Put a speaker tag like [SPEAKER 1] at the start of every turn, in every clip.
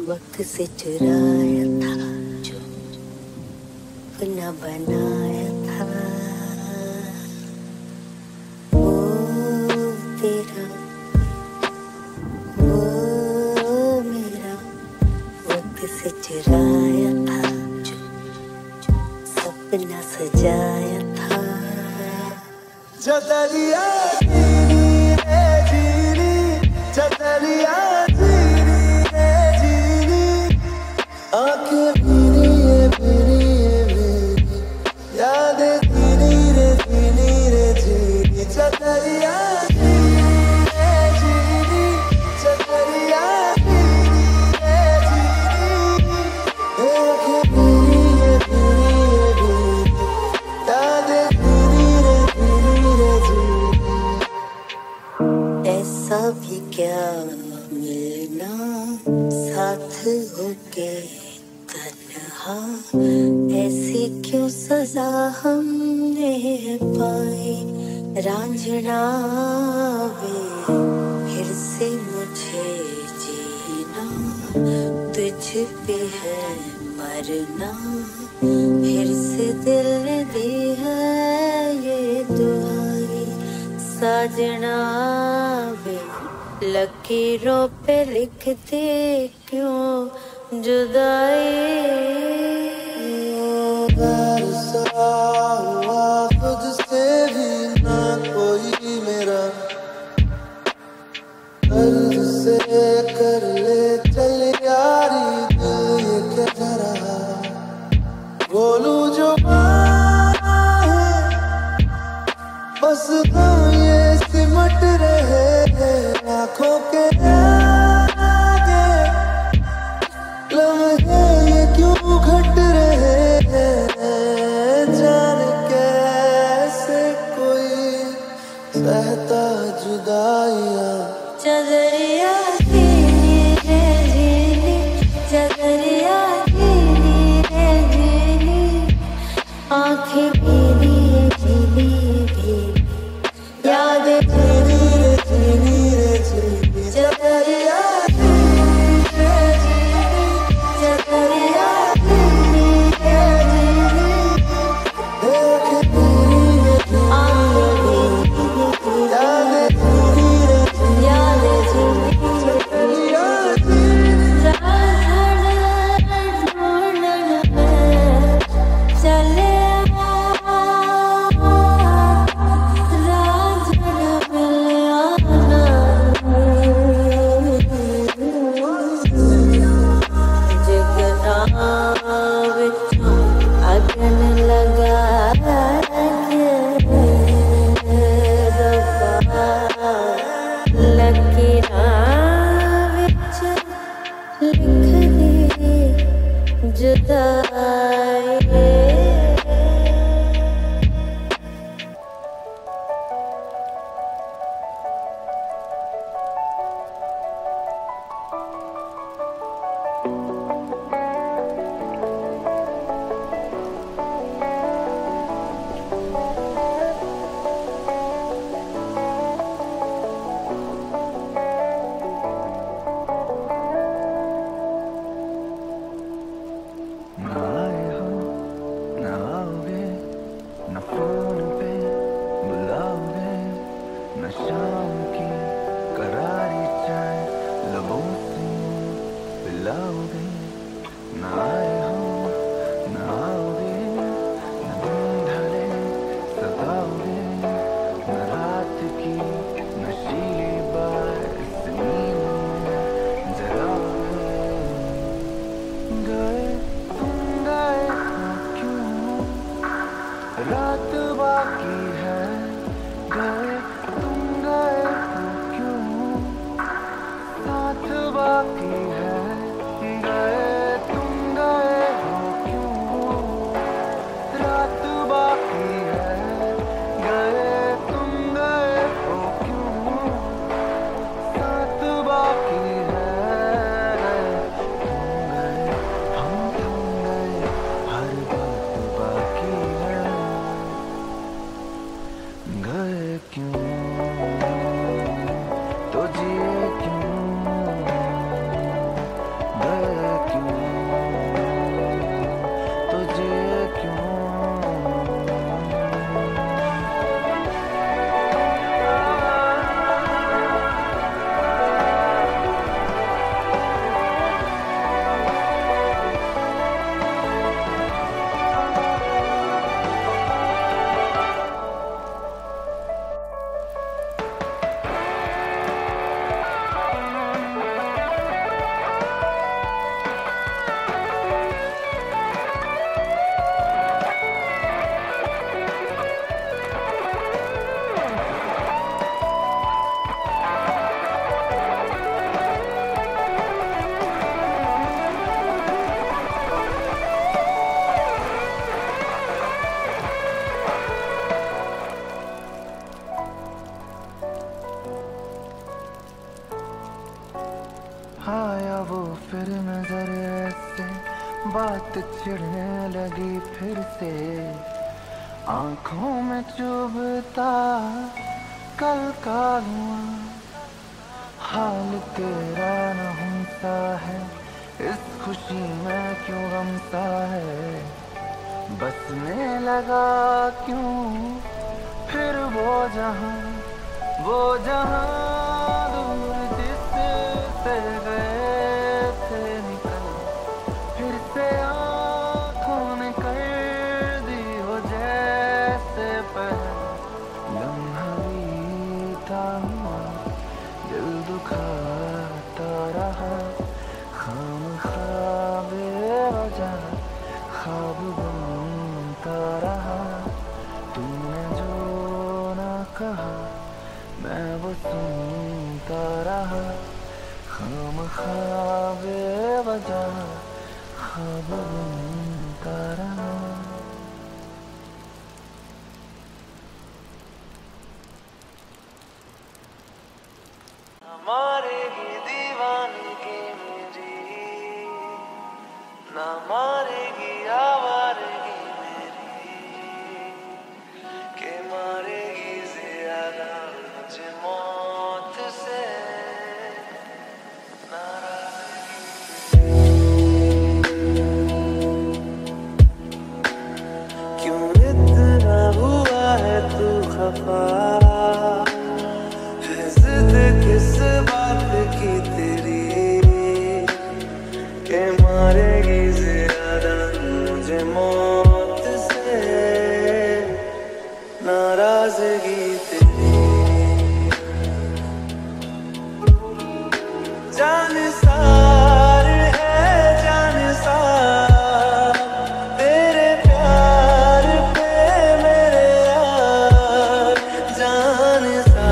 [SPEAKER 1] वक्त से चुराया था जो अपना बनाया था। वो तेरा वो मेरा वक्त से चुराया था जो सपना सजाया था।
[SPEAKER 2] चतरिया जीनी रे जीनी, चतरिया जीनी रे जीनी, आंखें भीनी है मेरी, यादें जीनी रे जीनी, चतरिया जीनी रे जीनी, चतरिया जीनी रे जीनी, आंखें भीनी है मेरी, यादें जीनी रे जीनी।
[SPEAKER 1] ऐसा भी क्या मिलना साथ होके तन्हा, ऐसी क्यों सजा हमने पाई। रांझना वे फिर से मुझे जीना, तुझ पे है मरना, फिर से दिल ने दी है ये दुआई। साजना वे लकीरों पे लिखते क्यों जुदाई।
[SPEAKER 2] बरसा हुआ खुद से भी ना कोई मेरा, दर्द से कर ले चल यारी दिल ये क्या धरा। बोलूं जो है बस ये सिमट रहे हैं आँखों के आगे, लम्हे ये क्यों घट रहे हैं। जाने कैसे कोई सहता जुदाइयाँ।
[SPEAKER 1] चदरिया जीनी रे जीनी, चदरिया जीनी रे जीनी, आंखें भीनी भीनी भीनी, यादें
[SPEAKER 2] जीनी रे जीनी, चतरिया जीनी रे जीनी, चतरिया जीनी रे जीनी, आंखें भीनी है मेरी, यादें जीनी रे जीनी,
[SPEAKER 1] यादें जीनी
[SPEAKER 2] चतरिया जीनी।
[SPEAKER 1] चले
[SPEAKER 2] रात बाकी है, गए तुम गए तो क्यों, साथ बाकी है, गए तुम गए आया वो फिर नजर ऐसे, बात छिड़ने लगी फिर से, आंखों में चुभता कल का धुआं, हाल तेरा न हमसा है, इस खुशी में क्यों गमता है, बसने लगा क्यों फिर वो जहां दूर जिससे गए थे निकल, फिर से आँखों ने कर दी हो जैसे पहले, लम्हा बीता हुआ दिल दुखाता रहा, खामख्वाह बेवजह ख्वाब बनता रहा, तूने जो ना कहा मैं वो सुनता रहा, खामख्वाह बेवजह ख्वाब बनता रहा। हमारे ही दीवानगी मेरी ना मारेगी आवारगी मेरी, के मारेगी ज्यादा मुझे मौत से नाराजगी। क्यों इतना हुआ है तू खफा, किस बात की तेरी, के मारेगी ज्यादा मुझे मौत से नाराजगी तेरी, जान सार है जान सार तेरे प्यार पे मेरे यार, जान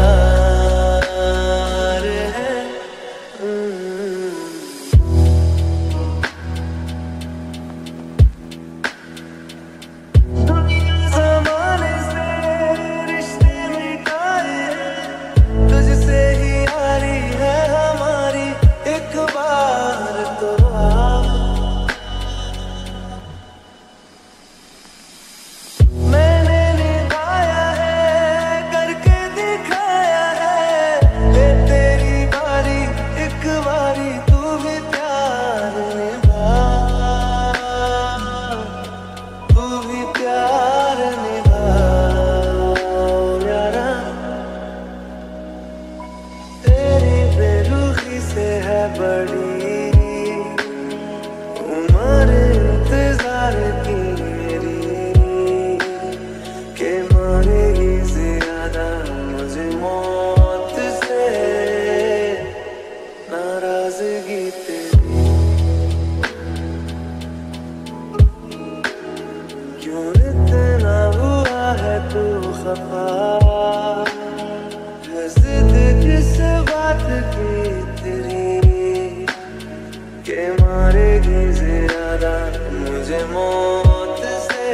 [SPEAKER 2] मौत से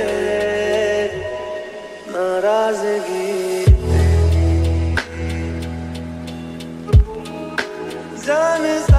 [SPEAKER 2] नाराजगी तेरी, जान